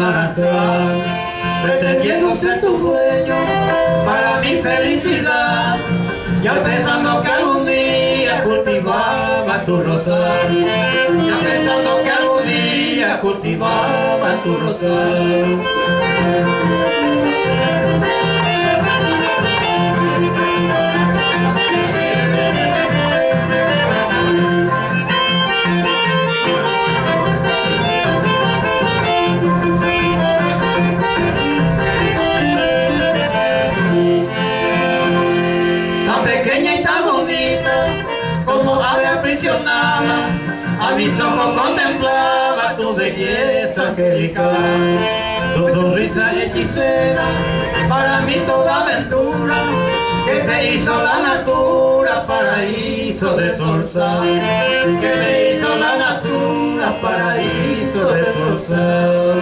naranjal, pretendiendo ser tu dueño para mi felicidad, ya pensando que algún día cultivaba tu rosal, ya pensando que algún día cultivaba tu rosal. A mis ojos contemplaba tu belleza angelical, tu sonrisa hechicera, para mí toda aventura que te hizo la natura, paraíso de zorzal, que te hizo la natura, paraíso de zorzal.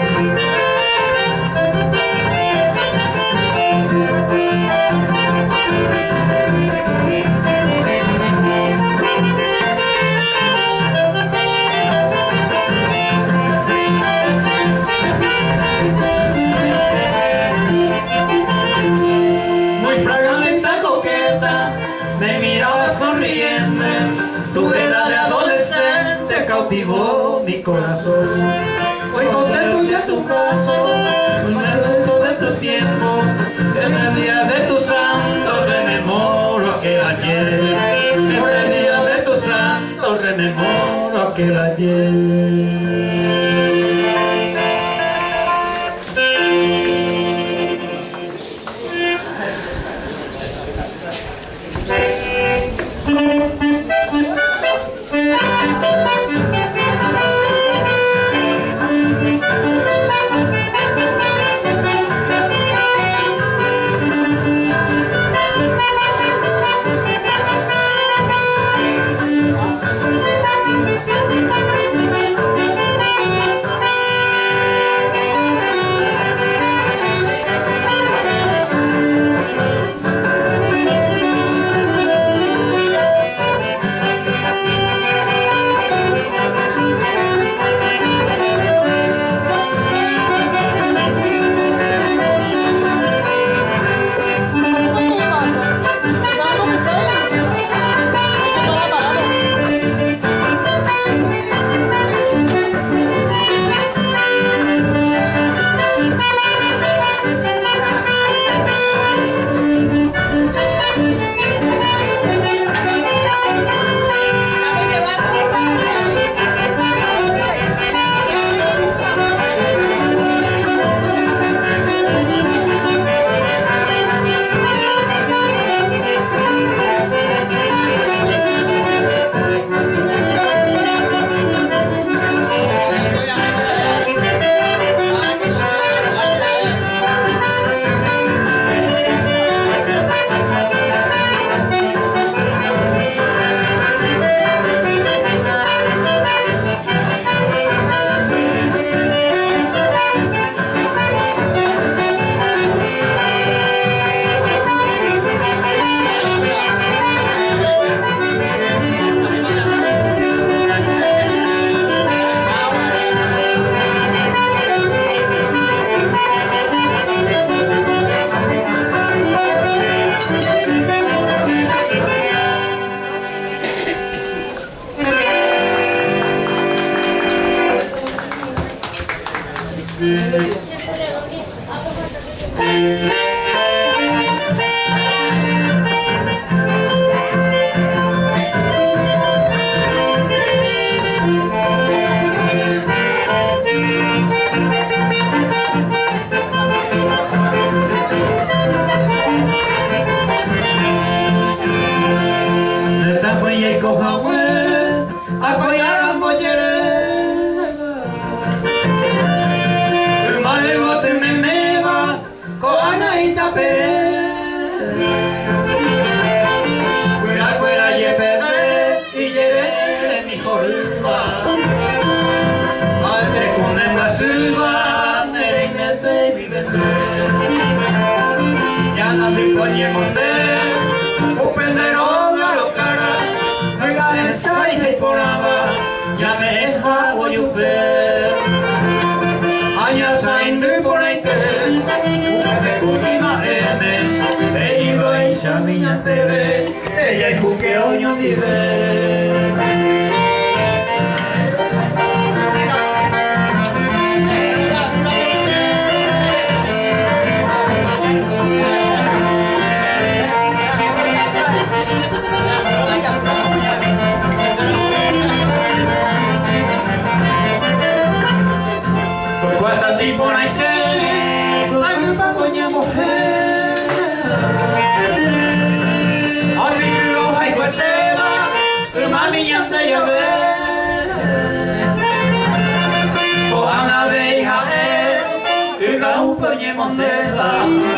Tu vela de adolescente cautivó mi corazón. Hoy contento de tu brazo, contento de tu tiempo, en el día de tu santo rememoro aquel ayer. En el día de tu santo rememoro aquel ayer. Ya me hago yo ver. Minha TV, ella es porque hoy no vive. Por cuánto tipo no hay que, no hay para coña mujer. Mami yang daya be, oh ana be hae, ugau punya mondela,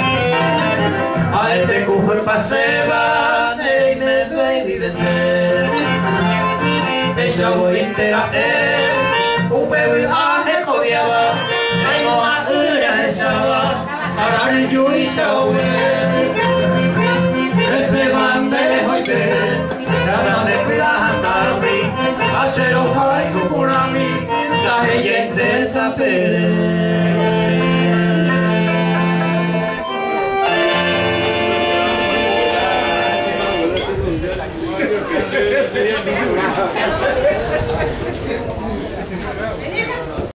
aete kuhur paseva, nei me baby vete, esa voy entera upewi ahe koviava, nei mo a ura esava, arari yui sawe, ese bandele hoite. Cada vez me das a mí, a ser ojalá y como a mí, la gente está pere.